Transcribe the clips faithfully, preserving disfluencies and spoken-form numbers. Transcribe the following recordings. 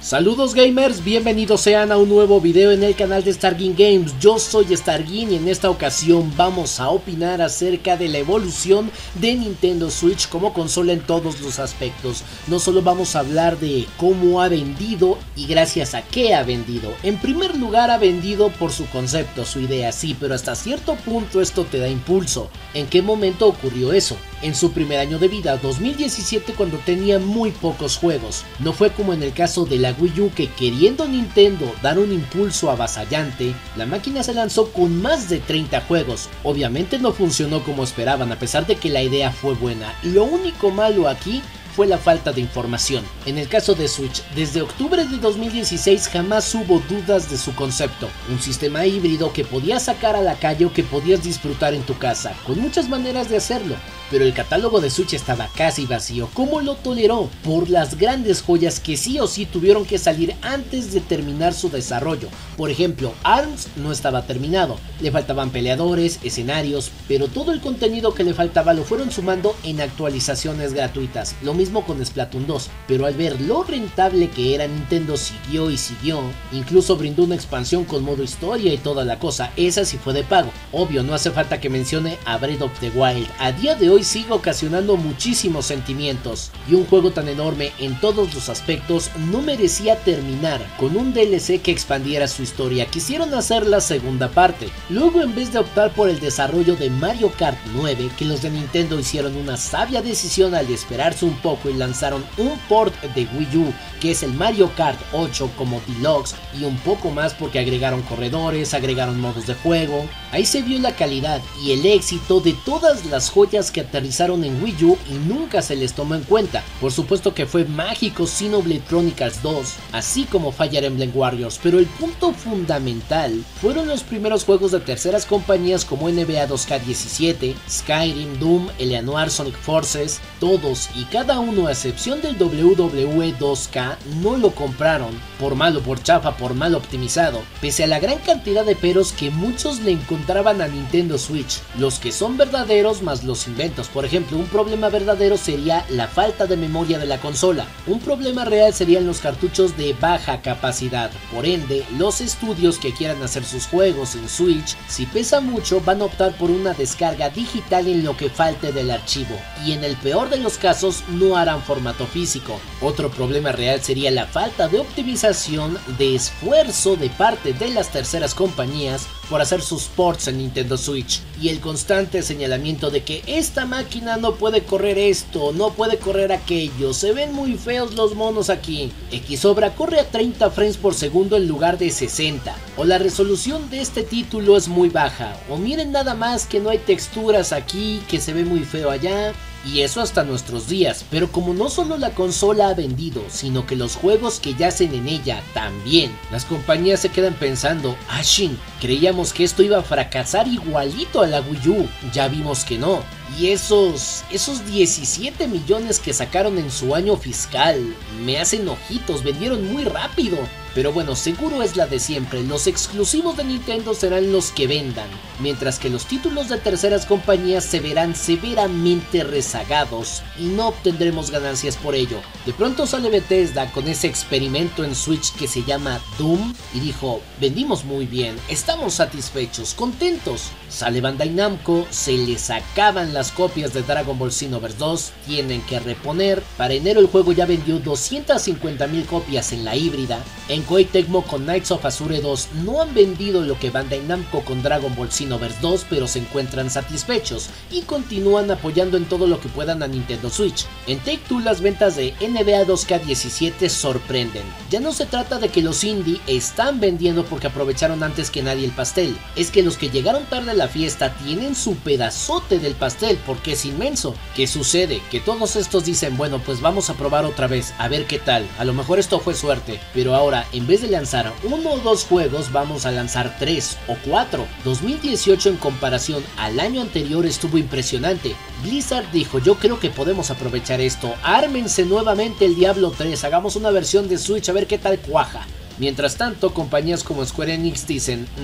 Saludos gamers, bienvenidos sean a un nuevo video en el canal de Stargin Games. Yo soy Stargin y en esta ocasión vamos a opinar acerca de la evolución de Nintendo Switch como consola en todos los aspectos. No solo vamos a hablar de cómo ha vendido y gracias a qué ha vendido. En primer lugar, ha vendido por su concepto, su idea, sí, pero hasta cierto punto esto te da impulso. ¿En qué momento ocurrió eso? En su primer año de vida, dos mil diecisiete, cuando tenía muy pocos juegos. No fue como en el caso de la Wii U, que queriendo Nintendo dar un impulso avasallante, la máquina se lanzó con más de treinta juegos. Obviamente no funcionó como esperaban, a pesar de que la idea fue buena. Lo único malo aquí fue la falta de información. En el caso de Switch, desde octubre de dos mil dieciséis jamás hubo dudas de su concepto, un sistema híbrido que podías sacar a la calle o que podías disfrutar en tu casa, con muchas maneras de hacerlo. Pero el catálogo de Switch estaba casi vacío. ¿Cómo lo toleró? Por las grandes joyas que sí o sí tuvieron que salir antes de terminar su desarrollo. Por ejemplo, ARMS no estaba terminado, le faltaban peleadores, escenarios, pero todo el contenido que le faltaba lo fueron sumando en actualizaciones gratuitas. Lo mismo con Splatoon dos, pero al ver lo rentable que era, Nintendo siguió y siguió, incluso brindó una expansión con modo historia y toda la cosa. Esa sí fue de pago. Obvio, no hace falta que mencione a Breath of the Wild. A día de hoy sigue ocasionando muchísimos sentimientos, y un juego tan enorme en todos los aspectos no merecía terminar con un D L C que expandiera su historia. Quisieron hacer la segunda parte. Luego, en vez de optar por el desarrollo de Mario Kart nueve, que los de Nintendo hicieron una sabia decisión al esperarse un poco y lanzaron un port de Wii U, que es el Mario Kart ocho como Deluxe, y un poco más porque agregaron corredores, agregaron modos de juego. Ahí se vio la calidad y el éxito de todas las joyas que aterrizaron en Wii U y nunca se les tomó en cuenta. Por supuesto que fue mágico Xenoblade Chronicles dos, así como Fire Emblem Warriors, pero el punto fundamental fueron los primeros juegos de terceras compañías como N B A dos K diecisiete, Skyrim, Doom, Eleanor, Sonic Forces. Todos y cada uno, a excepción del W W E dos K, no lo compraron, por malo, por chafa, por mal optimizado, pese a la gran cantidad de peros que muchos le encontraban a Nintendo Switch, los que son verdaderos más los inventos. Por ejemplo, un problema verdadero sería la falta de memoria de la consola, un problema real serían los cartuchos de baja capacidad. Por ende, los estudios que quieran hacer sus juegos en Switch, si pesa mucho, van a optar por una descarga digital en lo que falte del archivo, y en el peor de los casos no harán formato físico. Otro problema real sería la falta de optimización, de esfuerzo de parte de las terceras compañías por hacer sus ports en Nintendo Switch, y el constante señalamiento de que esta máquina no puede correr esto, no puede correr aquello, se ven muy feos los monos aquí, Xobra corre a treinta frames por segundo en lugar de sesenta, o la resolución de este título es muy baja, o miren nada más que no hay texturas aquí, que se ve muy feo allá. Y eso hasta nuestros días. Pero como no solo la consola ha vendido, sino que los juegos que yacen en ella también, las compañías se quedan pensando: Ashin, creíamos que esto iba a fracasar igualito a la Wii U, ya vimos que no. Y esos, esos diecisiete millones que sacaron en su año fiscal me hacen ojitos, vendieron muy rápido. Pero bueno, seguro es la de siempre, los exclusivos de Nintendo serán los que vendan, mientras que los títulos de terceras compañías se verán severamente rezagados y no obtendremos ganancias por ello. De pronto sale Bethesda con ese experimento en Switch que se llama Doom y dijo: vendimos muy bien, estamos satisfechos, contentos. Sale Bandai Namco, se les acaban las copias de Dragon Ball Xenoverse dos, tienen que reponer. Para enero el juego ya vendió doscientas cincuenta mil copias en la híbrida. En Koei Tecmo con Knights of Azure dos no han vendido lo que Bandai Namco con Dragon Ball Xenoverse dos, pero se encuentran satisfechos y continúan apoyando en todo lo que puedan a Nintendo Switch. En Take-Two las ventas de N B A dos K diecisiete sorprenden. Ya no se trata de que los indie están vendiendo porque aprovecharon antes que nadie el pastel, es que los que llegaron tarde a la fiesta tienen su pedazote del pastel porque es inmenso. ¿Qué sucede? Que todos estos dicen: bueno, pues vamos a probar otra vez, a ver qué tal, a lo mejor esto fue suerte, pero ahora en vez de lanzar uno o dos juegos vamos a lanzar tres o cuatro. dos mil dieciocho en comparación al año anterior estuvo impresionante. Blizzard dijo: yo creo que podemos aprovechar esto, ármense nuevamente el Diablo tres, hagamos una versión de Switch a ver qué tal cuaja. Mientras tanto, compañías como Square Enix dicen: no,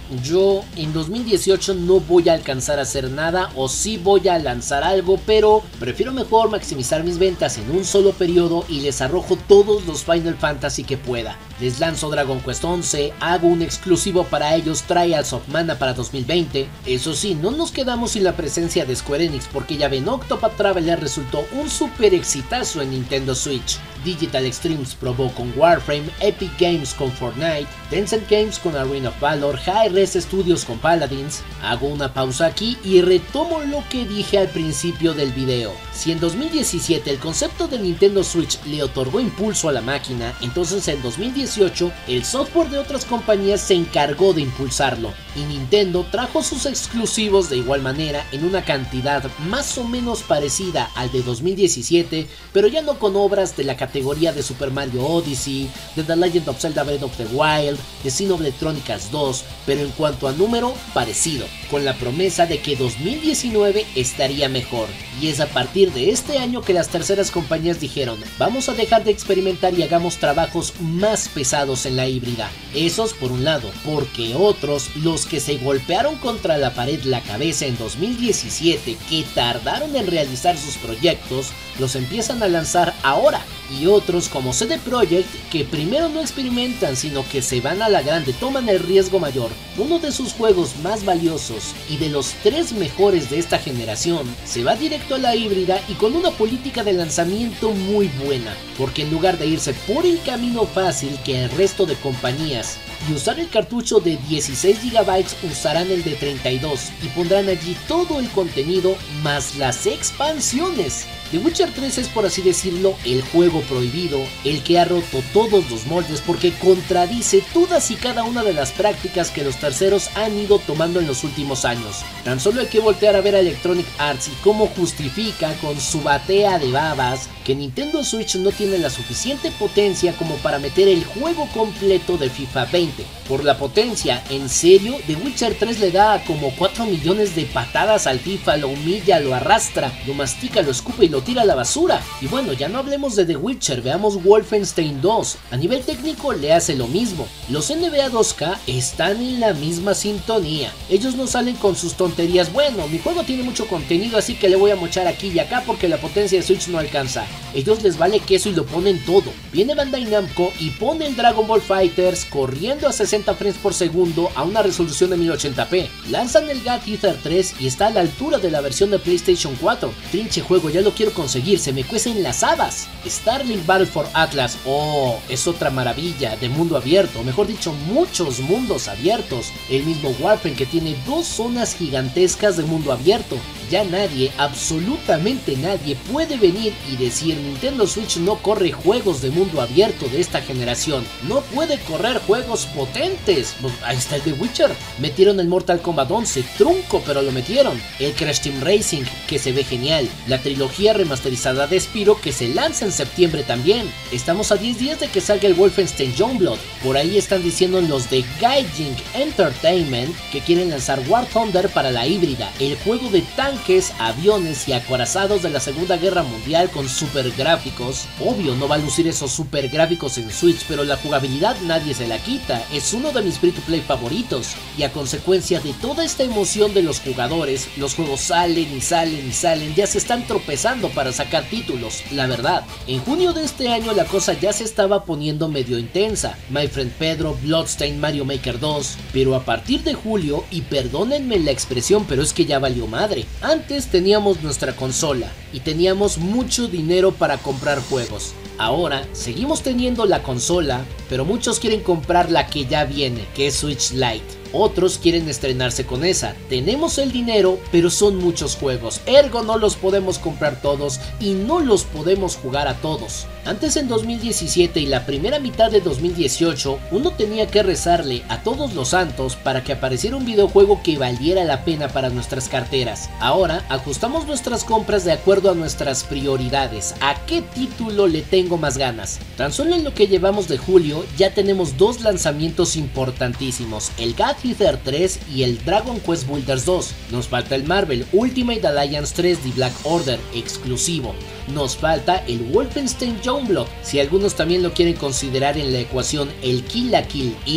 Yo en dos mil dieciocho no voy a alcanzar a hacer nada, o sí voy a lanzar algo, pero prefiero mejor maximizar mis ventas en un solo periodo y les arrojo todos los Final Fantasy que pueda. Les lanzo Dragon Quest once, hago un exclusivo para ellos, Trials of Mana para dos mil veinte. Eso sí, no nos quedamos sin la presencia de Square Enix, porque ya ven, Octopath Traveler resultó un super exitazo en Nintendo Switch. Digital Extremes probó con Warframe, Epic Games con Fortnite, Tencent Games con Arena of Valor, Hi-Res Studios con Paladins. Hago una pausa aquí y retomo lo que dije al principio del video. Si en dos mil diecisiete el concepto de Nintendo Switch le otorgó impulso a la máquina, entonces en dos mil dieciocho el software de otras compañías se encargó de impulsarlo, y Nintendo trajo sus exclusivos de igual manera en una cantidad más o menos parecida al de dos mil diecisiete, pero ya no con obras de la categoría de Super Mario Odyssey, de The Legend of Zelda Breath of the Wild, de Xenoblade Chronicles dos, pero en cuanto a número, parecido, con la promesa de que dos mil diecinueve estaría mejor. Y es a partir de este año que las terceras compañías dijeron: vamos a dejar de experimentar y hagamos trabajos más pesados en la híbrida. Esos por un lado, porque otros, los que se golpearon contra la pared la cabeza en dos mil diecisiete, que tardaron en realizar sus proyectos, los empiezan a lanzar ahora. Y otros como C D Projekt, que primero no experimentan sino que se van a la grande, toman el riesgo mayor. Uno de sus juegos más valiosos y de los tres mejores de esta generación se va directo a la híbrida y con una política de lanzamiento muy buena, porque en lugar de irse por el camino fácil que el resto de compañías y usar el cartucho de dieciséis gigabytes, usarán el de treinta y dos y pondrán allí todo el contenido más las expansiones. The Witcher tres es, por así decirlo, el juego prohibido, el que ha roto todos los moldes porque contradice todas y cada una de las prácticas que los terceros han ido tomando en los últimos años. Tan solo hay que voltear a ver a Electronic Arts y cómo justifica con su batea de babas que Nintendo Switch no tiene la suficiente potencia como para meter el juego completo de FIFA veinte. Por la potencia, en serio, The Witcher tres le da como cuatro millones de patadas al FIFA, lo humilla, lo arrastra, lo mastica, lo escupe y lo tira a la basura. Y bueno, ya no hablemos de The Witcher, veamos Wolfenstein dos. A nivel técnico le hace lo mismo. Los N B A dos K están en la misma sintonía. Ellos no salen con sus tonterías: bueno, mi juego tiene mucho contenido, así que le voy a mochar aquí y acá porque la potencia de Switch no alcanza. Ellos les vale queso y lo ponen todo. Viene Bandai Namco y pone el Dragon Ball FighterZ corriendo a sesenta frames por segundo a una resolución de mil ochenta p. Lanzan el God Eater tres y está a la altura de la versión de PlayStation cuatro. Trinche juego, ya lo quiero conseguir, se me cuecen las habas. Starlink Battle for Atlas, oh, es otra maravilla de mundo abierto, mejor dicho, muchos mundos abiertos. El mismo Warframe, que tiene dos zonas gigantescas de mundo abierto. Ya nadie, absolutamente nadie, puede venir y decir: Nintendo Switch no corre juegos de mundo abierto de esta generación, no puede correr juegos potentes. Ahí está el The Witcher. Metieron el Mortal Kombat once, trunco, pero lo metieron. El Crash Team Racing, que se ve genial. La trilogía remasterizada de Spyro, que se lanza en septiembre también. Estamos a diez días de que salga el Wolfenstein Youngblood. Por ahí están diciendo los de Gaijin Entertainment que quieren lanzar War Thunder para la híbrida, el juego de tanques, aviones y acorazados de la Segunda Guerra Mundial con super gráficos. Obvio, no va a lucir esos super gráficos en Switch, pero la jugabilidad nadie se la quita. Es uno de mis free to play favoritos, y a consecuencia de toda esta emoción de los jugadores, los juegos salen y salen y salen, ya se están tropezando para sacar títulos. La verdad, en junio de este año la cosa ya se estaba poniendo medio intensa. My Friend Pedro, Bloodstained, Mario Maker dos, pero a partir de julio, y perdónenme la expresión, pero es que ya valió madre. Antes teníamos nuestra consola y teníamos mucho dinero para comprar juegos. Ahora seguimos teniendo la consola, pero muchos quieren comprar la que ya viene, que es Switch Lite. Otros quieren estrenarse con esa. Tenemos el dinero, pero son muchos juegos, ergo no los podemos comprar todos y no los podemos jugar a todos. Antes, en dos mil diecisiete y la primera mitad de dos mil dieciocho, uno tenía que rezarle a todos los santos para que apareciera un videojuego que valiera la pena para nuestras carteras. Ahora ajustamos nuestras compras de acuerdo a nuestras prioridades. ¿A qué título le tengo más ganas? Tan solo en lo que llevamos de julio ya tenemos dos lanzamientos importantísimos: el God Eater tres y el Dragon Quest Builders dos. Nos falta el Marvel Ultimate Alliance tres The Black Order exclusivo. Nos falta el Wolfenstein Youngblood, si algunos también lo quieren considerar en la ecuación el Kill la Kill Eve.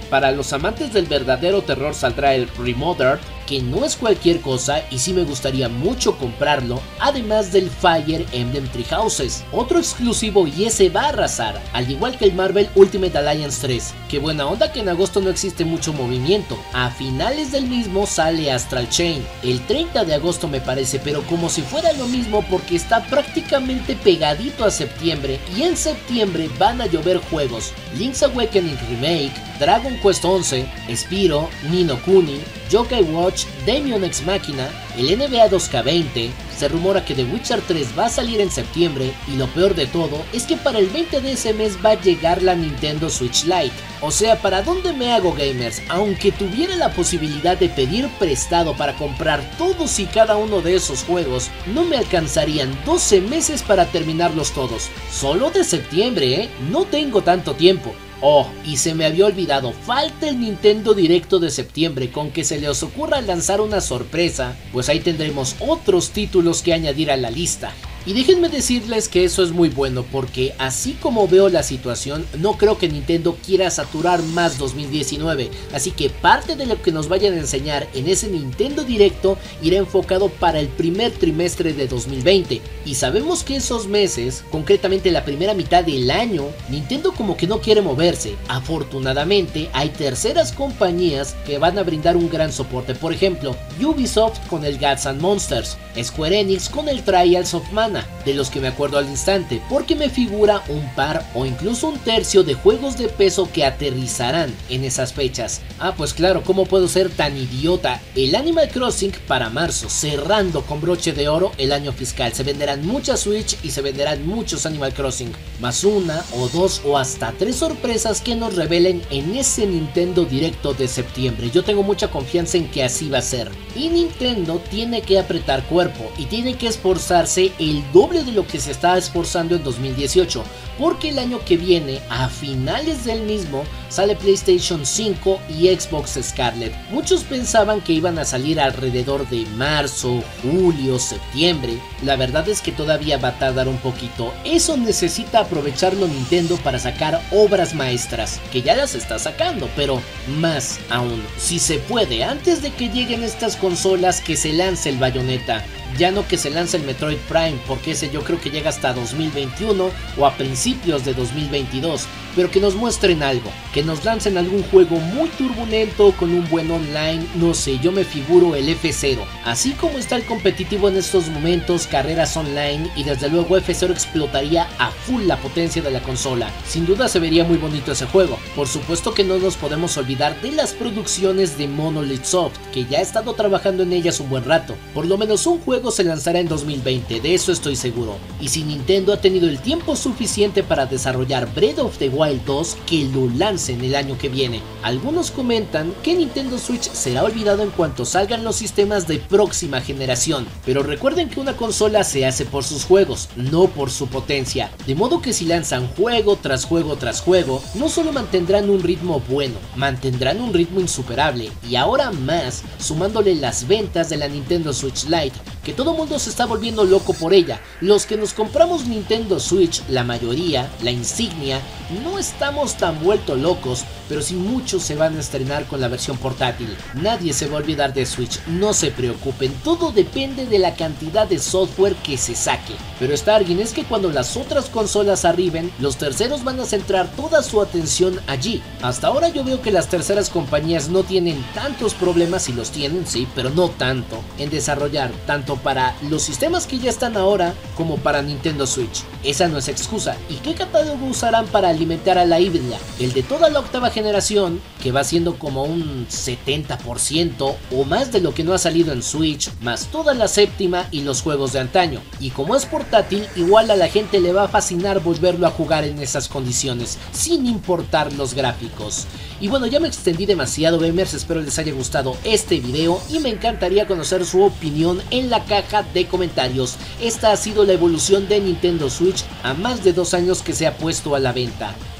Para los amantes del verdadero terror saldrá el Remothered, que no es cualquier cosa y sí me gustaría mucho comprarlo, además del Fire Emblem Three Houses, otro exclusivo y ese va a arrasar, al igual que el Marvel Ultimate Alliance tres. Qué buena onda que en agosto no existe mucho movimiento, a finales del mismo sale Astral Chain, el treinta de agosto me parece, pero como si fuera lo mismo porque está prácticamente pegadito a septiembre y en septiembre van a llover juegos, Link's Awakening Remake, Dragon Quest once, Spyro, Ni no Kuni, Yokai Watch, Daemon X Machina, el N B A dos K veinte, se rumora que The Witcher tres va a salir en septiembre y lo peor de todo es que para el veinte de ese mes va a llegar la Nintendo Switch Lite. O sea, ¿para dónde me hago, gamers? Aunque tuviera la posibilidad de pedir prestado para comprar todos y cada uno de esos juegos, no me alcanzarían doce meses para terminarlos todos. Solo de septiembre, ¿eh? No tengo tanto tiempo. Oh, y se me había olvidado, falta el Nintendo Directo de septiembre, con que se les ocurra lanzar una sorpresa, pues ahí tendremos otros títulos que añadir a la lista. Y déjenme decirles que eso es muy bueno porque así como veo la situación, no creo que Nintendo quiera saturar más dos mil diecinueve, así que parte de lo que nos vayan a enseñar en ese Nintendo Directo irá enfocado para el primer trimestre de dos mil veinte. Y sabemos que esos meses, concretamente la primera mitad del año, Nintendo como que no quiere moverse. Afortunadamente hay terceras compañías que van a brindar un gran soporte, por ejemplo Ubisoft con el Gods and Monsters, Square Enix con el Trials of Mana, de los que me acuerdo al instante, porque me figura un par o incluso un tercio de juegos de peso que aterrizarán en esas fechas. Ah, pues claro, ¿cómo puedo ser tan idiota? El Animal Crossing para marzo, cerrando con broche de oro el año fiscal. Se venderán muchas Switch y se venderán muchos Animal Crossing, más una o dos o hasta tres sorpresas que nos revelen en ese Nintendo Directo de septiembre. Yo tengo mucha confianza en que así va a ser. Y Nintendo tiene que apretar cuerpo y tiene que esforzarse el doble de lo que se está esforzando en dos mil dieciocho, porque el año que viene, a finales del mismo, sale PlayStation cinco y Xbox Scarlet. Muchos pensaban que iban a salir alrededor de marzo, julio, septiembre. La verdad es que todavía va a tardar un poquito. Eso necesita aprovecharlo Nintendo para sacar obras maestras, que ya las está sacando, pero más aún, si se puede, antes de que lleguen estas consolas, que se lance el Bayonetta. Ya no que se lance el Metroid Prime, porque ese yo creo que llega hasta dos mil veintiuno o a principios de dos mil veintidós, pero que nos muestren algo, que nos lancen algún juego muy turbulento con un buen online, no sé, yo me figuro el F cero, así como está el competitivo en estos momentos, carreras online, y desde luego F cero explotaría a full la potencia de la consola. Sin duda se vería muy bonito ese juego. Por supuesto que no nos podemos olvidar de las producciones de Monolith Soft, que ya ha estado trabajando en ellas un buen rato. Por lo menos un juego se lanzará en dos mil veinte, de eso estoy seguro. Y si Nintendo ha tenido el tiempo suficiente para desarrollar Breath of the Wild dos, que lo lancen el año que viene. Algunos comentan que Nintendo Switch será olvidado en cuanto salgan los sistemas de próxima generación, pero recuerden que una consola se hace por sus juegos, no por su potencia, de modo que si lanzan juego tras juego tras juego, no solo mantendrán un ritmo bueno, mantendrán un ritmo insuperable, y ahora más, sumándole las ventas de la Nintendo Switch Lite, que todo mundo se está volviendo loco por ella. Los que nos compramos Nintendo Switch, la mayoría, la insignia, no estamos tan vuelto locos, pero sí muchos se van a estrenar con la versión portátil. Nadie se va a olvidar de Switch, no se preocupen, todo depende de la cantidad de software que se saque. Pero está alguien, es que cuando las otras consolas arriben, los terceros van a centrar toda su atención allí. Hasta ahora yo veo que las terceras compañías no tienen tantos problemas, y los tienen, sí, pero no tanto, en desarrollar tanto para los sistemas que ya están ahora como para Nintendo Switch. Esa no es excusa. ¿Y qué catálogo usarán para alimentar a la híbrida? El de toda la octava generación, que va siendo como un setenta por ciento o más de lo que no ha salido en Switch, más toda la séptima y los juegos de antaño. Y como es portátil, igual a la gente le va a fascinar volverlo a jugar en esas condiciones, sin importar los gráficos. Y bueno, ya me extendí demasiado, gamers, espero les haya gustado este video y me encantaría conocer su opinión en la caja de comentarios. Esta ha sido la evolución de Nintendo Switch a más de dos años que se ha puesto a la venta.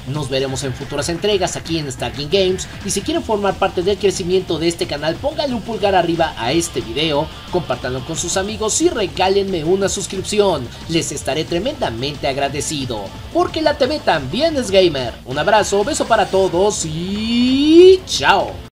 Nos veremos en futuras entregas aquí en Stargin Games, y si quieren formar parte del crecimiento de este canal, pónganle un pulgar arriba a este video, compártanlo con sus amigos y regálenme una suscripción. Les estaré tremendamente agradecido, porque la T V también es gamer. Un abrazo, beso para todos y chao.